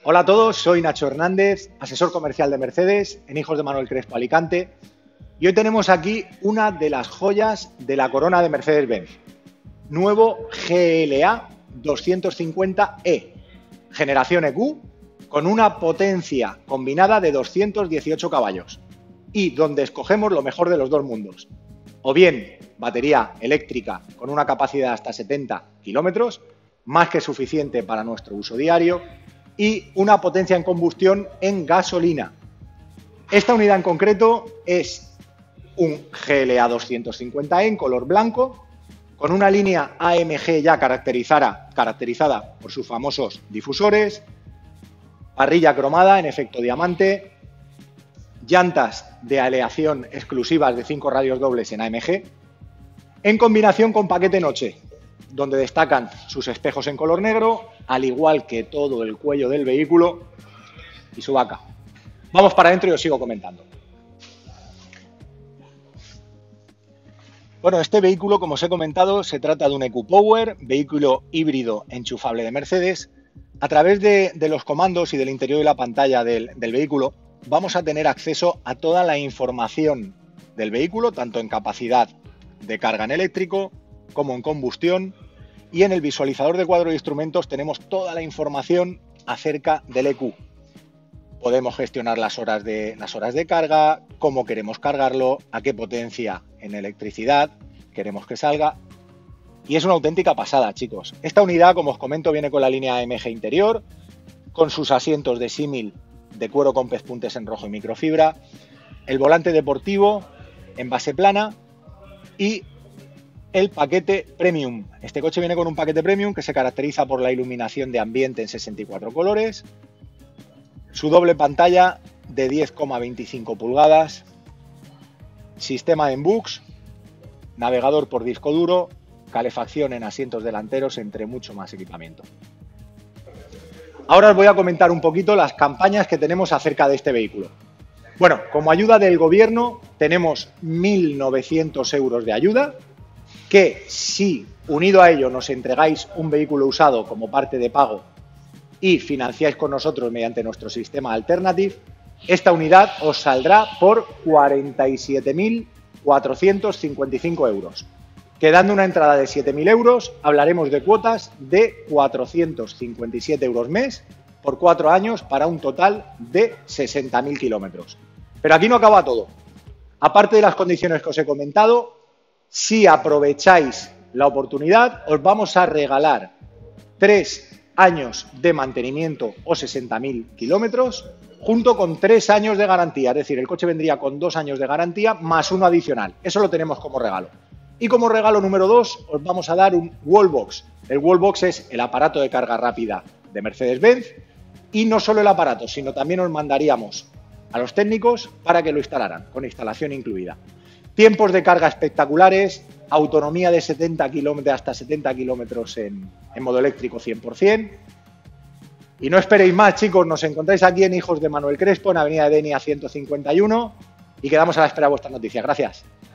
Hola a todos, soy Nacho Hernández, asesor comercial de Mercedes en Hijos de Manuel Crespo, Alicante. Y hoy tenemos aquí una de las joyas de la corona de Mercedes-Benz. Nuevo GLA 250E, generación EQ, con una potencia combinada de 218 caballos. Y donde escogemos lo mejor de los dos mundos. O bien batería eléctrica con una capacidad de hasta 70 kilómetros, más que suficiente para nuestro uso diario, y una potencia en combustión en gasolina. Esta unidad en concreto es un GLA 250E en color blanco, con una línea AMG ya caracterizada por sus famosos difusores, parrilla cromada en efecto diamante, llantas de aleación exclusivas de 5 radios dobles en AMG, en combinación con paquete noche, donde destacan sus espejos en color negro, al igual que todo el cuello del vehículo y su vaca. Vamos para adentro y os sigo comentando. Bueno, este vehículo, como os he comentado, se trata de un EQ Power, vehículo híbrido enchufable de Mercedes. A través de los comandos y del interior de la pantalla del vehículo, vamos a tener acceso a toda la información del vehículo, tanto en capacidad de carga en eléctrico como en combustión, y en el visualizador de cuadro de instrumentos tenemos toda la información acerca del EQ. Podemos gestionar las horas de carga, cómo queremos cargarlo, a qué potencia en electricidad queremos que salga. Y es una auténtica pasada, chicos. Esta unidad, como os comento, viene con la línea AMG interior, con sus asientos de símil de cuero con pespuntes en rojo y microfibra, el volante deportivo en base plana y el paquete Premium. Este coche viene con un paquete Premium que se caracteriza por la iluminación de ambiente en 64 colores, su doble pantalla de 10,25 pulgadas, sistema en Bux, navegador por disco duro, calefacción en asientos delanteros, entre mucho más equipamiento. Ahora os voy a comentar un poquito las campañas que tenemos acerca de este vehículo. Bueno, como ayuda del gobierno tenemos 1.900 euros de ayuda, que si unido a ello nos entregáis un vehículo usado como parte de pago y financiáis con nosotros mediante nuestro sistema Alternative, esta unidad os saldrá por 47.455 euros. Quedando una entrada de 7.000 euros, hablaremos de cuotas de 457 euros mes por 4 años para un total de 60.000 kilómetros. Pero aquí no acaba todo. Aparte de las condiciones que os he comentado, si aprovecháis la oportunidad, os vamos a regalar 3 años de mantenimiento o 60.000 kilómetros, junto con 3 años de garantía. Es decir, el coche vendría con 2 años de garantía más uno adicional. Eso lo tenemos como regalo. Y como regalo número 2, os vamos a dar un Wallbox. El Wallbox es el aparato de carga rápida de Mercedes-Benz. Y no solo el aparato, sino también os mandaríamos a los técnicos para que lo instalaran, con instalación incluida. Tiempos de carga espectaculares, autonomía de 70 kilómetros hasta 70 kilómetros en modo eléctrico 100%. Y no esperéis más, chicos, nos encontráis aquí en Hijos de Manuel Crespo, en Avenida Denia 151, y quedamos a la espera de vuestras noticias. Gracias.